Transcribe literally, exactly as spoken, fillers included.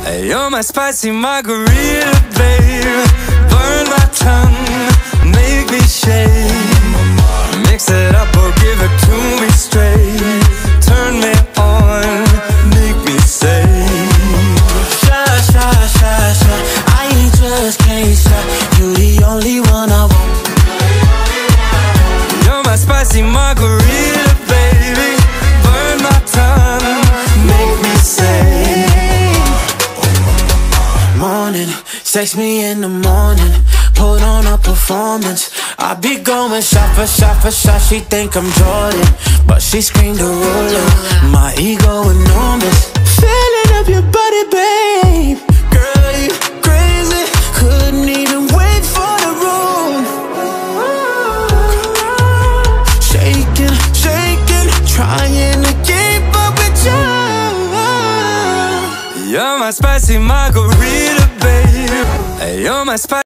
You're my spicy margarita, babe. Burn my tongue, make me shake. Mix it up or give it to me straight. Turn me on, make me say Shy, shy, shy, shy, I ain't just can't shy. You the only one I want. You're my spicy margarita, baby. Burn my tongue, make me say Morning, sex me in the morning, put on a performance. I be going shot for shot for shot. She think I'm Jordan, but she screamed a ruler. My ego enormous. Feeling up your body, babe. Girl, you crazy. Couldn't even wait for the room. Shaking, shaking, trying to keep up with you. You're my spicy margarita, babe. You're my spicy